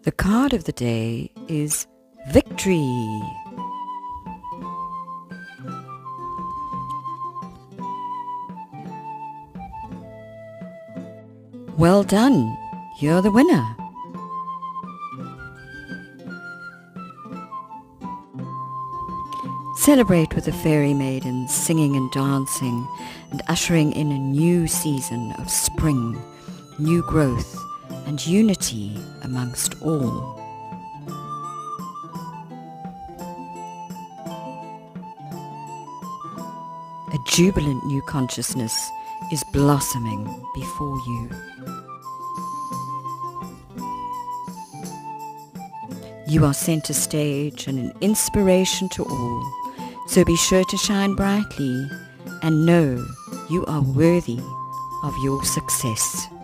The card of the day is Victory. Well done, you're the winner. Celebrate with the fairy maidens, singing and dancing and ushering in a new season of spring, new growth and unity amongst all. A jubilant new consciousness is blossoming before you. You are center stage and an inspiration to all, so be sure to shine brightly and know you are worthy of your success.